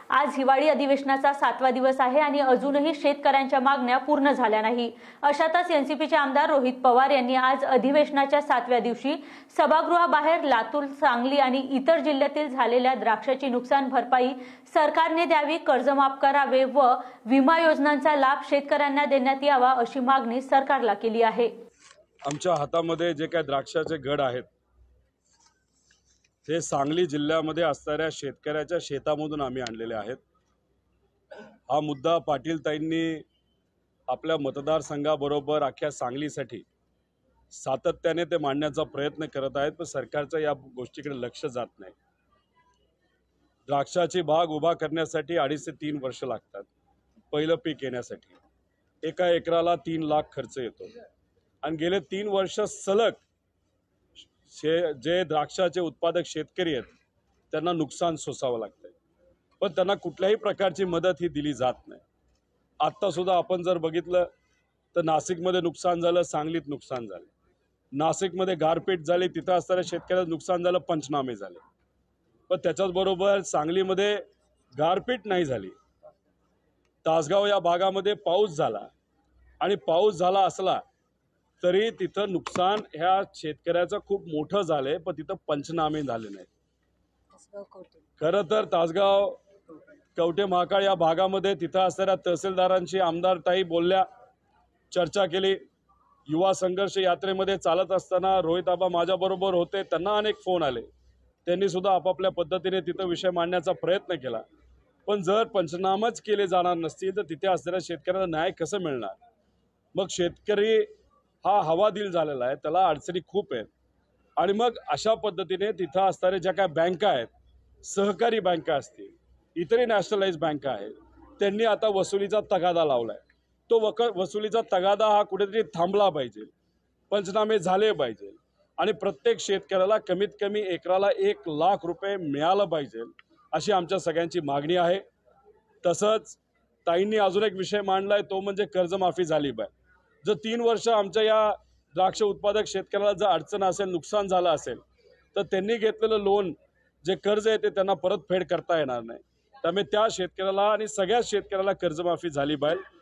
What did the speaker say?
आज हिवाळी अधिवेशनाचा 7वा दिवस आहे आणि अजूनही शेतकऱ्यांच्या मागण्या पूर्ण झाल्या नाही। अशातच एनसीपीचे आमदार रोहित पवार यांनी आज अधिवेशनाच्या 7व्या दिवशी सभागृहाबाहेर लातूर, सांगली आणि इतर जिल्ह्यातील झालेल्या द्राक्षाची नुकसान भरपाई सरकारने द्यावी, कर्जमाफ करावे व विमा योजनांचा लाभ शेतकऱ्यांना देण्यात यावा अशी मागणी सरकारला केली आहे। आमच्या हातामध्ये जे काही द्राक्षाचे घड आहेत ते सांगली जिल्ह्यामध्ये असणाऱ्या शेतकऱ्याच्या शेतामधून आम्ही आणलेले आहेत। हा मुद्दा पाटील ताईंनी आपल्या मतदारसंघाबरोबर अख्ख्या सांगलीसाठी सातत्याने ते मांडण्याचा प्रयत्न करत आहेत, पण सरकारचं या गोष्टीकडे लक्ष जात नाही। द्राक्षाची बाग उभा करण्यासाठी 2.5 ते 3 वर्ष लागतात। पहिलं पीक येण्यासाठी एका एकराला 3 लाख खर्च येतो आणि गेले 3 वर्ष सलग जे द्राक्षाचे उत्पादक शेतकरी आहेत त्यांना नुकसान सोसावं लागतंय, पण त्यांना कुठल्याही प्रकारची मदत ही दिली जात नाही। आत्ता सुद्धा आपण जर बघितलं तर नाशिकमध्ये नुकसान झालं, सांगलीत नुकसान झालं, नाशिकमध्ये गारपीट झाली, तिथं असणाऱ्या शेतकऱ्याचं नुकसान झालं, पंचनामे झाले, पण त्याच्याच बरोबर सांगलीमध्ये गारपीट नाही झाली। तासगाव या भागामध्ये पाऊस झाला आणि पाऊस झाला असला तरी तिथं नुकसान ह्या शेतकऱ्याचं खूप मोठं झालंय, पण तिथं पंचनामे झाले नाहीत। खरं तर तासगाव, कवठे महाकाळ या भागामध्ये तिथं असणाऱ्या तहसीलदारांशी आमदार ताई बोलल्या, चर्चा केली। युवा संघर्ष यात्रेमध्ये चालत असताना रोहित आबा माझ्याबरोबर होते, त्यांना अनेक फोन आले, त्यांनी सुद्धा आपापल्या पद्धतीने तिथं विषय मांडण्याचा प्रयत्न केला, पण जर पंचनामाच केले जाणार नसतील तर तिथे असणाऱ्या शेतकऱ्यांना न्याय कसं मिळणार? मग शेतकरी हा हवादिल झालेला आहे, त्याला अडचणी खूप आहेत आणि मग अशा पद्धतीने तिथं असणारे ज्या काय बँका आहेत, सहकारी बँका असतील, इतरही नॅशनलाइज बँका आहेत, त्यांनी आता वसुलीचा तगादा लावलाय। तो वसुलीचा तगादा हा कुठेतरी थांबला पाहिजे, पंचनामे झाले पाहिजे आणि प्रत्येक शेतकऱ्याला कमीत कमी एकराला 1 लाख रुपये मिळालं पाहिजे अशी आमच्या सगळ्यांची मागणी आहे। तसंच ताईंनी अजून एक विषय मांडलाय, तो म्हणजे कर्जमाफी झाली पाहिजे। जर 3 वर्ष आमच्या या द्राक्ष उत्पादक शेतकऱ्याला जर अडचण असेल, नुकसान झालं असेल, तर त्यांनी घेतलेलं लोन जे कर्ज आहे ते त्यांना परतफेड करता येणार नाही। त्यामुळे त्या शेतकऱ्याला आणि सगळ्या शेतकऱ्याला कर्जमाफी झाली पाहिजे।